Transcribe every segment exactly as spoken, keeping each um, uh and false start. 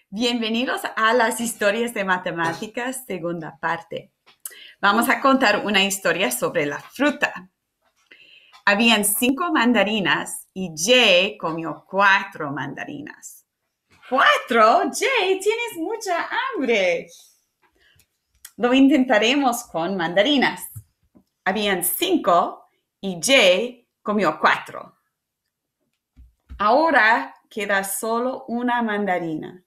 Bienvenidos a las historias de matemáticas, segunda parte. Vamos a contar una historia sobre la fruta. Habían cinco mandarinas y Jay comió cuatro mandarinas. ¿Cuatro? Jay, tienes mucha hambre. Lo intentaremos con mandarinas. Habían cinco y Jay comió cuatro. Ahora queda solo una mandarina.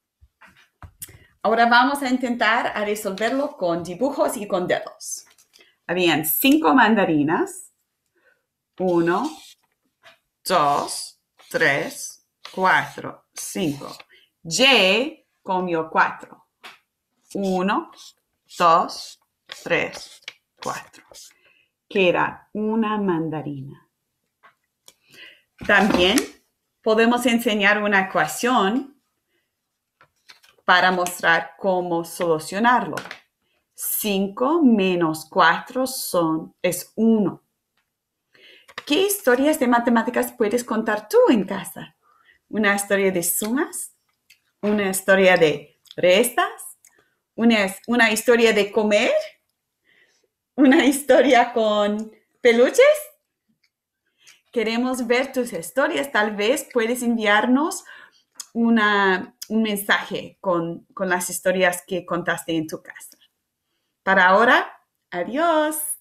Ahora vamos a intentar a resolverlo con dibujos y con dedos. Habían cinco mandarinas. Uno, dos, tres, cuatro, cinco. Jay comió cuatro. Uno, dos, tres, cuatro. Queda una mandarina. También podemos enseñar una ecuación para mostrar cómo solucionarlo. cinco menos cuatro son, es uno. ¿Qué historias de matemáticas puedes contar tú en casa? ¿Una historia de sumas? ¿Una historia de restas? ¿Una, una historia de comer? ¿Una historia con peluches? Queremos ver tus historias. Tal vez puedes enviarnos Una, un mensaje con, con las historias que contaste en tu casa. Para ahora, adiós.